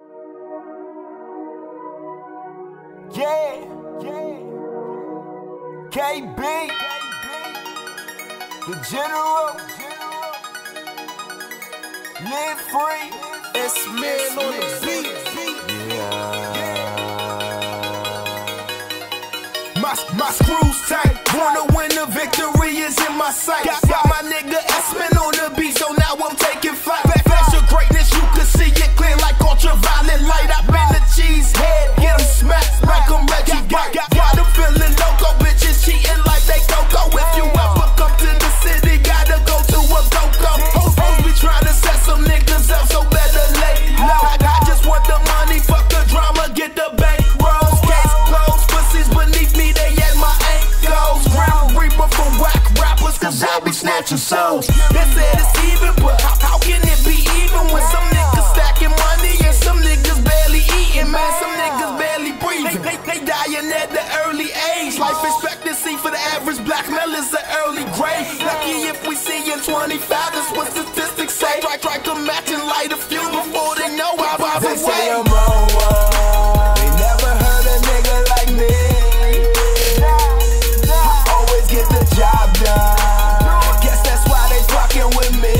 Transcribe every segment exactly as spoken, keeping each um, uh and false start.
Yeah, yeah. K B, the General, live free. It's man on the beat. Yeah. My, my screws tight. Wanna win the victory is in my sight. Got, got my nigga S-Man on the beat, so now I'm taking flight. Flash of greatness, you can see it clear like ultraviolet light. I've been the cheesehead, get him smacked like I'm Reggie White. Got, got him feeling loco, bitches cheating like they go-go. If you ever come to the city, gotta go to a go-go. Hoes be trying to set some niggas up, so better lay low. I, I just want the money, fuck the drama, get the bank rolls. Case closed, pussies beneath me, they at my ankles. Grim Reaper for whack rappers, cause I be snatching souls. They said it's even, but how, how can it be even when some niggas stacking money and some niggas barely eating, man? Some niggas barely breathing. They, they, they dying at the early age. Life expectancy for the average black male is an early grave. Lucky if we see in twenty-five, that's what statistics say. Try, try to match and light a few before they know I was They away. say I'm on one. They never heard a nigga like me. I always get the job done. Guess that's why they fucking with me.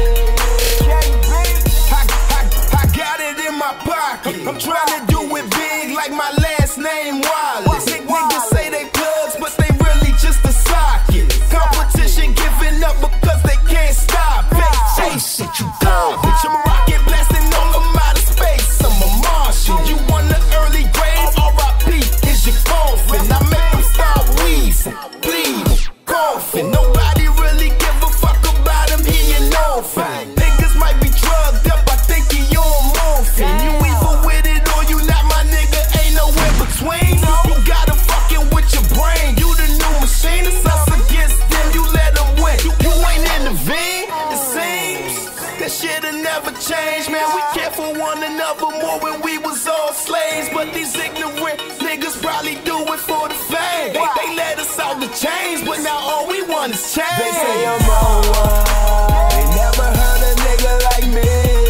I, I, I got it in my pocket. I'm trying to do it big like my last name Wallace. Nick, niggas say they plugs, but they really just a socket. Competition giving up because they can't stop it. Chase it, you dumb bitch. I'm a rocket blasting all of outer space. I'm a Martian. You want the early grave? R I P is your coffin. I make them start wheezing, bleeding, coughing. Nobody really give a fuck about him. He an orphan. Niggas might be drugged up. I think he on morphine. You either with it or you not, my nigga. Ain't nowhere between. You gotta fucking with your brain. You the new machine. It's us against them. You let them win. You, you ain't intervene. It seems that shit'll never change, man. We cared for one another more when we was all slaves. But these ignorant niggas probably do it for the fame. They, they let us out the chains, but now all we want is change. They say I'm on one. They never heard a nigga like me.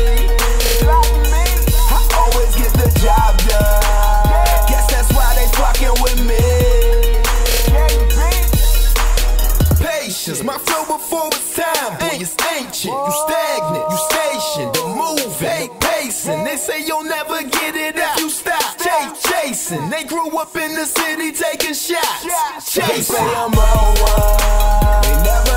I always get the job done. Guess that's why they fucking with me. Patience, my flow before it's time, boy, it's ancient. You stagnant, you stationed, the move ain't pacing. They say you'll never get it out, you stop chase, chasing. They grew up in the city taking shots, They chasing. say I'm on one. They never